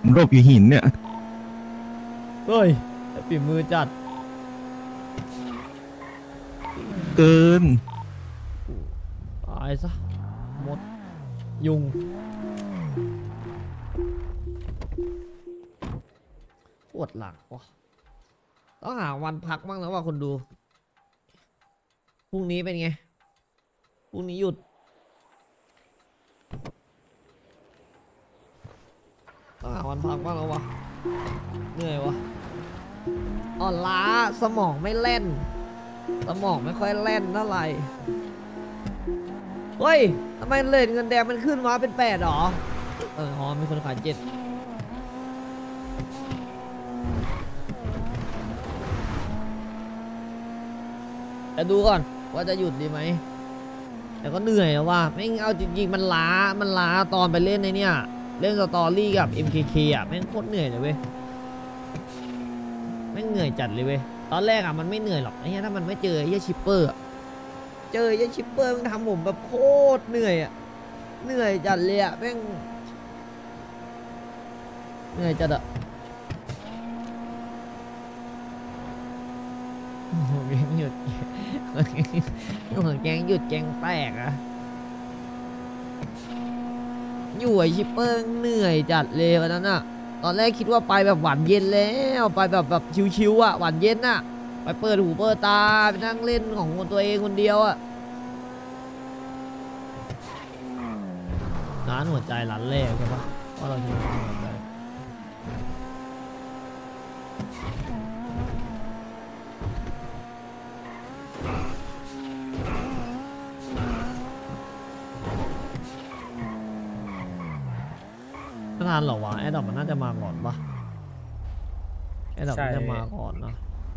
ผมหลบอยู่หินเนี่ยเฮ้ยฝีมือจัดเกินตายซะหมดยุงปวดหลังวะต้องหาวันพักบ้างแล้วว่าคนดูพรุ่งนี้เป็นไงพรุ่งนี้หยุดต้องหาวันพักบ้างแล้ววะเหนื่อยวะอ่อนล้าสมองไม่เล่นสมองไม่ค่อยเล่นเท่าไหร่เฮ้ยทำไมเลทเงินแดงมันขึ้นมาเป็น8หรออ๋อมีคนขาย7แต่ดูก่อนว่าจะหยุดดีไหมแต่ก็เหนื่อยแล้วว่าไม่เอาจริงๆมันล้าตอนไปเล่นในเนี่ยเล่นสตอรี่กับ MKK อ่ะแม่งโคตรเหนื่อยเลยเว้ยแม่งเหนื่อยจัดเลยเว้ยตอนแรกอ่ะมันไม่เหนื่อยหรอกไอ้เหี้ยถ้ามันไม่เจอไอ้เหี้ยชิปเปอร์เจอไอ้เหี้ยชิปเปอร์มันทำผมแบบโคตรเหนื่อยอ่ะเหนื่อยจัดเลยอ่ะแม่งเหนื่อยจัดอ่ะโอ้โหแกงหยุดแกงหยุดแกงแตกอ่ะอยู่ไอชิปเปอร์เหนื่อยจัดเลยวันนั้นอ่ะตอนแรกคิดว่าไปแบบหวานเย็นแล้วไปแบบชิวๆอ่ะหวานเย็นอ่ะไปเปิดหูเปิดตาไปนั่งเล่นของตัวเองคนเดียวอ่ะร้านหัวใจร้านแรกใช่ปะว่าเราจะร้านหัวใจไม่นานหรอวะแอดดอกมันน่าจะมาก่อนปะแอดดอกมันจะมาก่อนเนาะ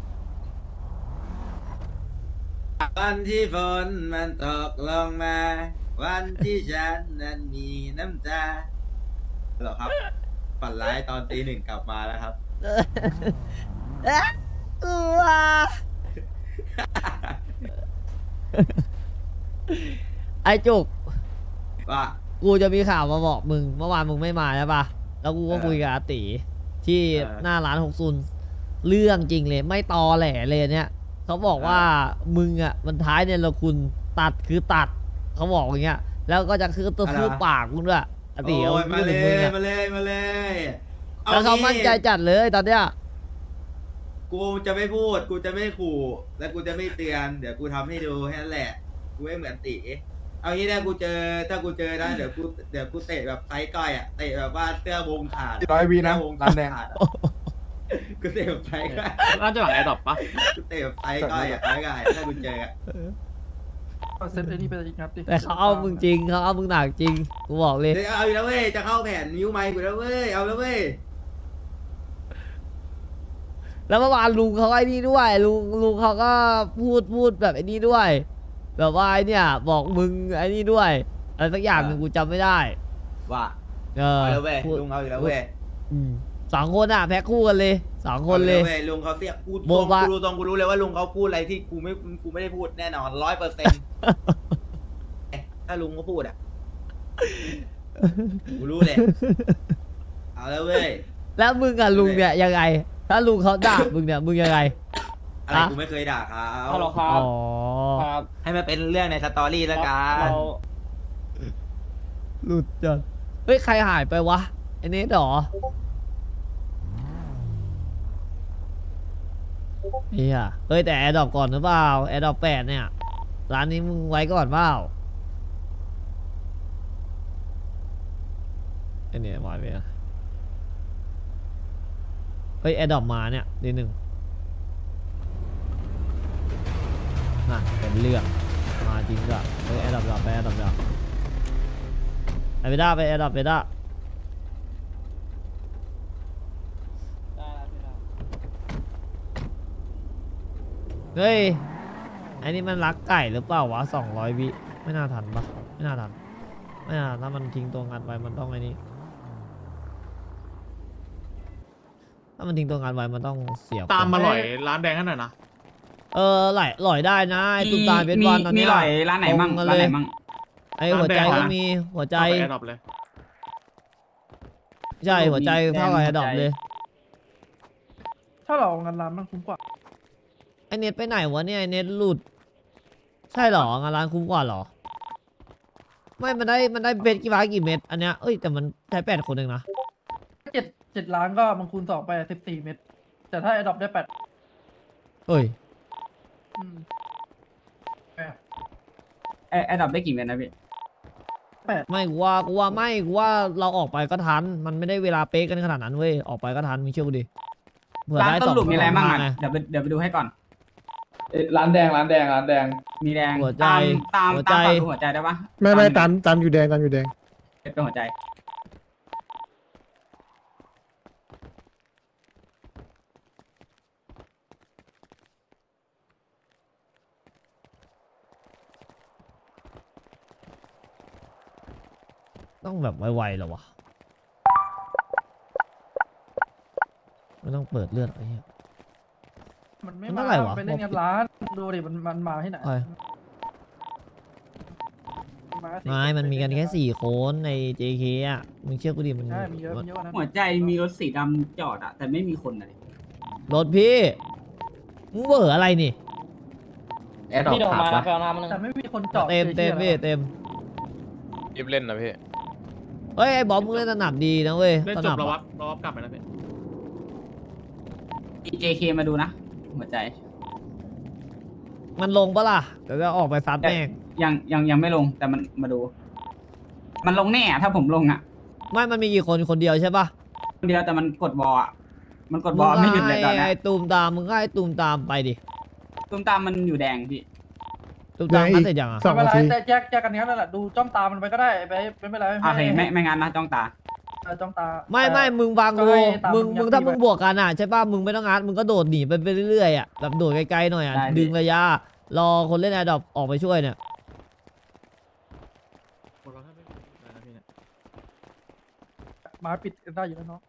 วันที่ฝนมันตกลงมาวันที่ฉันนั้นมีน้ำตาเหรอครับฝันร้ายตอนตี 1กลับมาแล้วครับกลัวไอจุกว่ากูจะมีข่าวมาบอกมึงเมื่อวานมึงไม่มาใช่ปะแล้วกูก็คุยกับอาติที่หน้าร้าน60เรื่องจริงเลยไม่ตอแหลเลยเนี่ยเขาบอกว่ามึงอ่ะมันท้ายเนี่ยเราคุณตัดคือตัดเขาบอกอย่างเงี้ยแล้วก็จะคือตัวคือปากมึงด้วยอาติเอามาเลยมาเลยแล้วเขามั่นใจจัดเลยตอนเนี้ยกูจะไม่พูดกูจะไม่ขู่และกูจะไม่เตือนเดี๋ยวกูทำให้ดูแค่นั้นแหละกูไม่เหมือนตีเอางี้ถ้ากูเจอนะเดี๋ยวกูเตะแบบไซส์ก้อยอ่ะเตะแบบว่าเสื้อวงขาด 100 วีนะวงร้านแดงขาดกูเตะแบบไซส์ก้อยน่าจะหลังแอร์ดรอปปะกูเตะแบบไซส์ก้อยอ่ะไซส์ก้อยถ้ากูเจอเซตไอ้นี่ไปอีกนัดดิแต่เขาเอามึงจริงเขาเอามึงหนักจริงกูบอกเลยเอาอยู่แล้วเว้ยจะเข้าแผ่นนิ้วไม้กูแล้วเว้ยเอาแล้วเว้ยแล้วเมื่อวานลุงเขาไอ้นี่ด้วยลุงเขาก็พูดแบบไอ้นี่ด้วยแบบว่าไอ้เนี่ยบอกมึงไอ้นี่ด้วยอะไรสักอย่างหนึ่งกูจำไม่ได้ว่าเอาแล้วเว้ยลุงเอาอยู่แล้วเว้ย 2 คนอ่ะแพ็คคู่กันเลย2 คนเลยลุงเขาเสียกูรู้เลยว่าลุงเขาพูดอะไรที่กูไม่ได้พูดแน่นอน100%ถ้าลุงเขาพูดอ่ะกูรู้เลยเอาแล้วเว้ยแล้วมึงกับลุงเนี่ยยังไงถ้าลุงเขาด่ามึงเนี่ยมึงยังไงอะไรกูไม่เคยด่าเขาหรอครับให้มันเป็นเรื่องในสตอรี่แล้วกันหลุดจัดเฮ้ยใครหายไปวะไอ้เนทหรอเฮียเฮ้ยแต่แอร์ดรอปก่อนหรือเปล่าแอร์ดรอป8เนี่ยร้านนี้มึงไว้ก่อนเปล่าไอ้เนี่ยมาไปอ่ะเฮ้ยแอร์ดรอปมาเนี่ยนิดนึงน่ะเป็นเรื่องมาจริงก็เฮ้ยแอร์ดรอปไปแอร์ดรอปไปได้ไปแอร์ดรอปไปได้เฮ้ยไอ้นี่มันรักไก่หรือเปล่าวะ200 วิไม่น่าทันปะไม่น่าทันถ้ามันทิ้งตัวงานไว้มันต้องไอ้นี่ถ้ามันทิ้งตัวงานไว้มันต้องเสียตามมาหล่อยร้านแดงกันหน่อยนะหล่อยได้นะไอ้ตุ้มตาเป็นวันตอนนี้มีหล่อยร้านไหนมั่งไอ้หัวใจก็มีหัวใจใช่หัวใจเท่ากับไอ้ดอกเลยถ้าเราเอางานร้านมันคุ้มกว่าไอเน็ตไปไหนวะเนี่ยไอเน็ตหลุด ใช่เหรองานร้านคุ้มกว่าเหรอ ไม่มันได้เบ็ดกี่บาทกี่เม็ดอันเนี้ยเอ้ยแต่มันใช้8 คนเองนะ 7 ล้านก็มันคูณ 2 ไป 14 เม็ดแต่ถ้าไอ้ดอกได้ 8 เอ้ยอืมไอ้ดับได้กี่เม็ดนะพี่ไม่กูว่าเราออกไปก็ทัน มันไม่ได้เวลาเป๊ะกันขนาดนั้นเว้ยออกไปก็ทันมึงเชื่อกูดิเผื่อร้านได้ต้นหลุมมีอะไรบ้างไงอ่ะเดี๋ยวไปดูให้ก่อนร้านแดงมีแดงหัวใจตามหัวใจตามดูหัวใจได้ปะไม่ตามอยู่แดงเป็นหัวใจต้องแบบไวๆเหรอวะไม่ต้องเปิดเลือดไอ้เหี้ยมันไม่มันมาเท่าไหร่วะไปเล่นงานร้านดูดิมันมาที่ไหนเอ้ยมาสิไม่มันมีกันแค่4 คนใน JK อ่ะมึงเชื่อกูดิมันใช่มีเยอะกว่านั้นหัวใจมีรถสีดำจอดอะแต่ไม่มีคนเลยรถพี่มึงเบอร์อะไรนี่แอดดอกขาดปะแต่ไม่มีคนจอดเต็มฉยๆพี่หรอเต็มรีบเล่นนะพี่เฮ้ยไอ้บอมมึงเล่นสนับดีนะเว้ยเล่นสจนับบ เราวัอะบเราวับกลับไปนะพี่ JK มาดูนะ หัวใจมันลงปะล่ะเดี๋ยวจะออกไปซัดแม่งยังไม่ลงแต่มันมาดู มันลงแน่อะถ้าผมลงอะไม่มันมีกี่คนคนเดียวใช่ปะคนเดียวแต่มันกดบอลอะมันกดบอลไม่หยุดเลยตอนมึงก็นี้ให้ไอ้ตูมตามมึงก็ให้ตูมตามไปดิตุ้มตามมันอยู่แดงพี่ตูมตามคัดเสร็จยังอ่ะ 2 ไม่นาเป็นไรทีแต่แยกกันนี้นั่นแหละดูจ้องตามันไปก็ได้ไปไม่เป็นไรโอเคไม่งั้นนะจ้องตาจ้องตาไม่มึงฟังก็กูให้ตามมึงมึงถ้ายัดมึงไปบวกกันอ่ะใช่ป่ะมึงไม่ต้องงัดมึงก็โดดหนีไปเรื่อยๆอ่ะแบบโดดไกลๆหน่อยอ่ะได้ดิดึงระยะรอคนเล่นแอร์ดรอปออกไปช่วยเนี่ยหมดแล้วครับพี่ได้นะพี่เนี่ยมาปิดได้อยู่แล้วเนาะ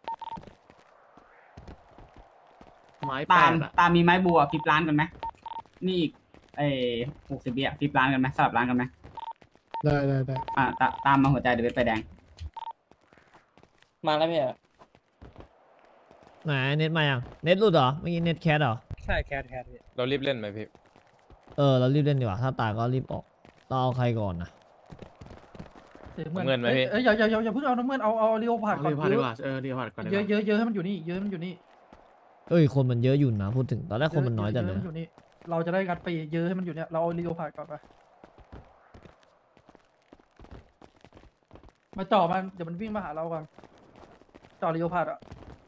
ไม้ตาม 8อะตามมีไม้บัวฟิปร้านกันไหมนี่อีก60 วิอะฟิปร้านกันไหมสลับร้านกันไหมได้ตามมาหัวใจเดี๋ยวไปแดงมาแล้วพี่ไหนเน็ตมายังเน็ตหลุดเหรอเมื่อกี้เน็ตแคสเหรอใช่แคทพี่เรารีบเล่นไหมพี่เรารีบเล่นดีกว่าถ้าตายก็รีบออกเราเอาใครก่อนนะเงินไหมพี่อย่าเพิ่งเอาน้ำเงินเอาเรียวผ่านเอาก่อนเรียวผ่านดีกว่าเรียวผ่านก่อนดีกเยว่าอะให้มันอยู่นี่เยอะให้มันอยู่นี่เอ้ยคนมันเยอะอยู่นะพูดถึงตอนแรกคนมันน้อยจัดเลยให้มันอยู่นี่เราจะได้งัดไปเยอะให้มันอยู่เนี่ยเราเอาเรียวผ่านก่อนไปมาจ่อมันเดี๋ยวมันวิ่งมาหาเราก่อนจ่อเรียวผ่านอ่ะ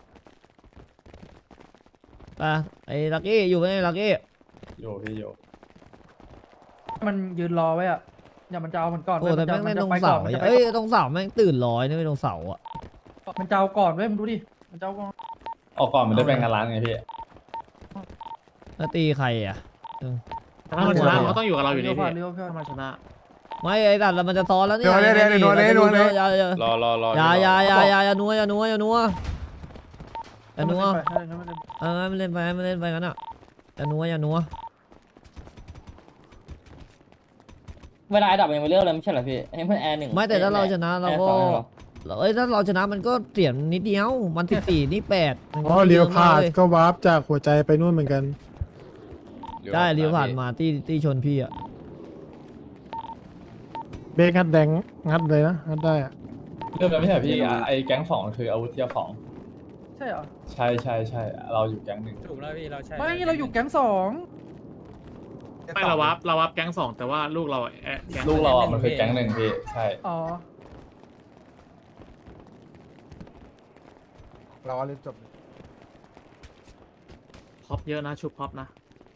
ไปไอ้ลักกี้อยู่ไหมลักกี้โยพี่โยมันยืนรอไว้อ่ะอย่ามันจะเอามันก่อนโอ้แต่แม่งเล่นตรงเสามันจะไปเอ้ยตรงเสาแม่งตื่นร้อยนี่ไม่ตรงเสาอ่ะมันจะเอาก่อนเว้ยมึงดูดิมันจะเอาก่อนออกก่อนมันได้แบ่งงานร้านไงพี่แล้วตีใครอ่ะถ้ามันชนะมันก็ต้องอยู่กับเราอยู่ดีเรียวพี่ผ่านเรียวผ่านถ้ามันชนะไม่ไอ้ดัดแล้วมันจะซ้อนแล้วเนี่ยเดี๋ยวอย่ารออย่านัวอย่านัวอย่านัวอย่านัวให้มันเล่นไปมันเล่นไปงั้นอ่ะอย่านัวอย่านัวเวลาดับยังไม่เลือกเลยไม่ใช่เหรอพี่ให้เพื่อนแอร์หนึ่งไม่แต่ถ้าเราชนะเราก็ถ้าเราชนะมันก็เสียนิดเดียวมัน14นี่8มันก็อ๋อเลี้ยวผ่านเลยก็วาร์ปจากหัวใจไปนู่นเหมือนกันได้เลี้ยวผ่านมาที่ชนพี่อ่ะเบรกงัดแดงงัดเลยนะงัดได้อะเริ่มแล้วไม่ใช่พี่ไอ้แก๊งสองคืออาวุธเทียร์สองใช่เหรอใช่เราอยู่แก๊งหนึ่งถูกแล้วพี่เราใช่ไม่เราอยู่แก๊งสองไม่เราวับแก๊งสองแต่ว่าลูกเราแก๊งลูกเราอ่ะมันคือแก๊งหนึ่งพี่ใช่อ๋อเราเล่นจบพ็อปเยอะนะชุบพ็อปนะ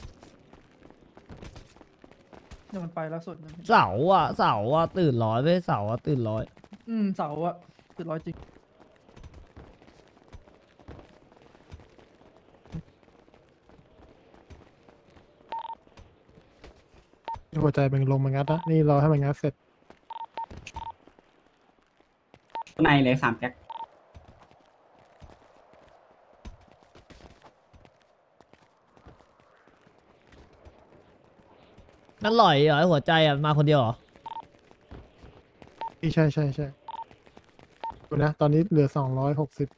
เดี๋ยวมันไปแล้วสุดนึงเสาอ่ะตื่นร้อยไปเสาอ่ะตื่นร้อยเสาอะติดร้อยจริงหัวใจเป็นลงมางัดนะนี่รอให้มันงัดเสร็จในเลย3 แก๊กนั่นหล่อยเหรอไอ้หัวใจอ่ะมาคนเดียวเหรอใช่ดูนะ ตอนนี้เหลือ260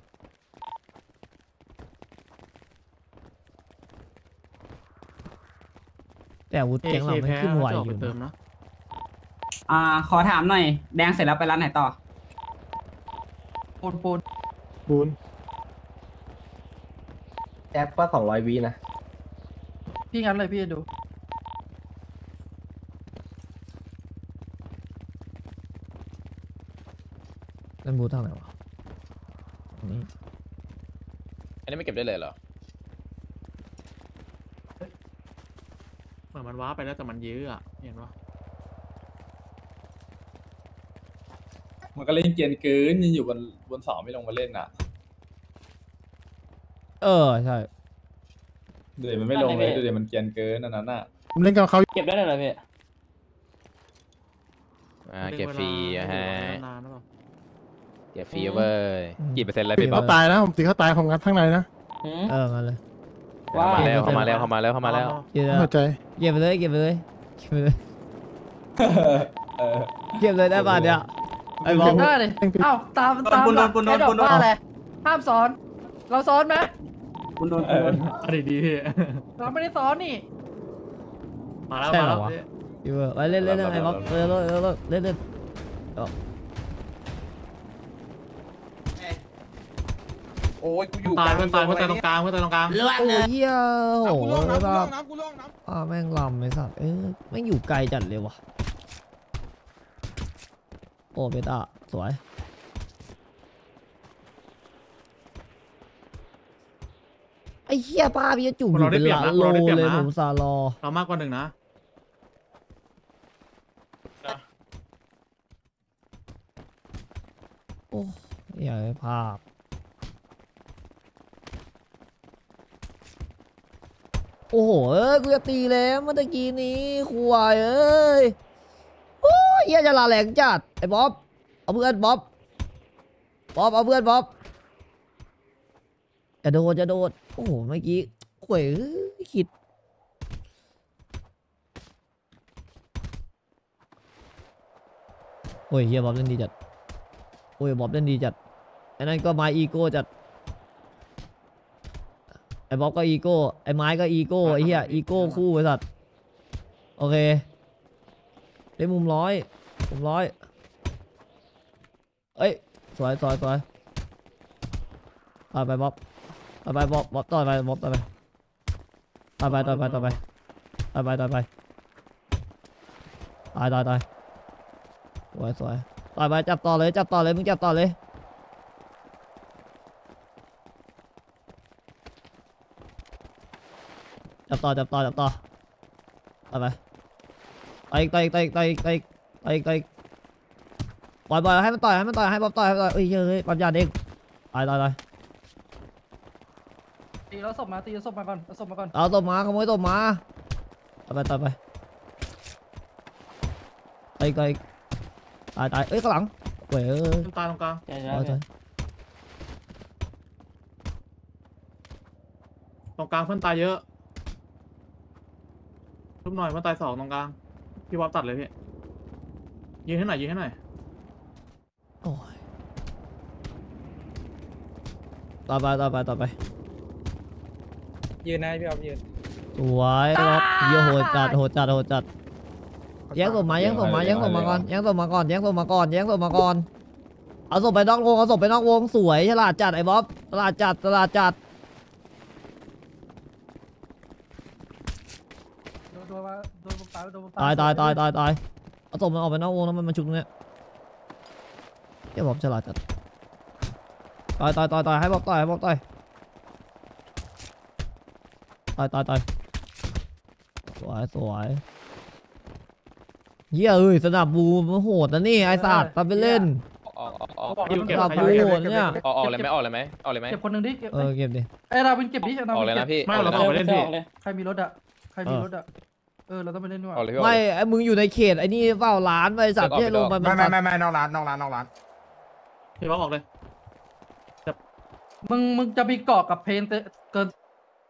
แต่อาวุธแก๊งเราไม่ขึ้นไหวอยู่เติมนะนะขอถามหน่อย แดงเสร็จแล้วไปร้านไหนต่อปูนปูนแอปก็200วินะพี่งั้นเลยพี่จะดูนั่นบูทางไหนวะอันนี้อันนี้ไม่เก็บได้เลยเหรอเหมือนมันว้าไปแล้วแต่มันยื้ออะเห็นปะมันก็เล่นเกมเกินยังอยู่บนเสาไม่ลงมาเล่นอ่ะใช่ดูดิมันไม่ลงเลยดูดิมันเกรียนเกินอันนั้นอ่ะผมเล่นกับเขาเก็บได้เลยเหรอพี่เก็บฟรีอะฮะนานๆหรือเปล่าเก็บฟรีเว้ย กี่เปอร์เซ็นต์แล้วตีพี่บ๊อเขาบตายนะ ผมตีเขาตายผมงัดข้างในนะหืมมาเลยว่าเข้ามาแล้วเข้ามาแล้วเข้ามาแล้วเข้ามาแล้วเก็บเลยหัวใจเก็บไปเลยเก็บไปเลยเก็บไปเลยเออเก็บเลยได้ป่ะเนี่ยไอ้บอเก็มบได้เลยเอ้าตามหลักไอ้ดอกว่าอะไรห้ามซ้อน เราซ้อนไหมคุณโดนเอออันนี้ดีพี่เราไม่ได้ซ้อนนี่มาแล้วใช่มาเหรแล้อววะอยู่ไปเล่นไอ้บอมเล่นเล่นโอ้ยกูอยู่ตายเพื่อนตายเพื่อนตายตรงกลางเพื่อนตายตรงกลางเลือดโอ้เลยยโอ้โหกูแบล่วงบน้ำกูล่วงน้ำแม่งลำไอ้สัตว์แม่งอยู่ไกลจัดเลยวะโอ้เบต้าสวยไอ้เหี้ยป้าพี่จะจุ่มอยู่เป็นหลักโลเลยผมซารอเรามากกว่าหนึ่งนะโอ้อยากให้ภาพโอ้โหกูจะตีแล้วเมื่อตะกี้นี้ควายโอ้ยเหี้ยจะลาแหลงจัดไอ้บ๊อบเอาเพื่อนบ๊อบเอาเพื่อนบ๊อบจะโดดโอ้โหเมื่อกี้ขวยคิดโอ้ยเฮียบ๊อบเล่นดีจัดโอ้ยบ๊อบเล่นดีจัดไอ้นั่นก็มาอีโก้จัดไอ้บ๊อบก็อีโก้ไอ้ไม้ก็อีโก้ไอ้เหี้ยอีโก้คู่ไอ้สัตว์โอเคได้มุมร้อยเอ้ยสวยต่อไปบ๊อบต่อไปบ๊อบต่อไปตายตายสวยต่อไปจับต่อเลยมึงจับต่อเลยจับต่อต่อไปอีกปล่อยให้มันต่อยให้บ๊อบต่อยเอ้ยเฮ้ยปัญญาเด็กตายตีแล้วศพมาตีแล้วศพมาก่อนเอาศพมาก่อนเอาตบมาขโมยตบมาต่อไปไปเอ้ยข้างหลังเว้ยตายตรงกลางใช่ตรงกลางเพื่อนตายเยอะทุบหน่อยเพื่อนตายสองตรงกลางพี่บ๊อบตัดเลยพี่ยืนให้หน่อยโอ้ยต่อไปยืนนะพี่ออฟยืนสวยครับเยี่ยโหดจัดแย่งศพมาก่อนเอาศพไปนอกวงสวยฉลาดจัดไอ้บ๊อบฉลาดจัดโดนตายตายเอาศพมันออกไปนอกวงแล้วมันมาชุบตรงเนี้ยเยี่ยบ๊อบฉลาดจัดตายให้บ๊อบต่อยตายสวยเยี่ยสนับบูมันโหดนะนี่ไอ้สัตว์ทำไปเล่นออกอยู่เก็บสนับใครบูอยู่โหเก็บดเนี่ยออกเลยไหมออกเลยไหมเก็บคนหนึ่งดิเก็บเก็บดิไอ้เราเป็นเก็บดิออกเลยนะพี่ไม่เราอต้ออก งเลยไปเล่นพี่ใครมีรถอะเราต้องไปเล่นด้วยออกเลยพี่ไม่ไอ้มึงอยู่ในเขตไอ้นี่เปล่าร้านไอ้สัตว์ที่ลงไปไม่นอกร้านพี่บ๊อบออกเลยมึงจะมีเกาะกับเพนเกิน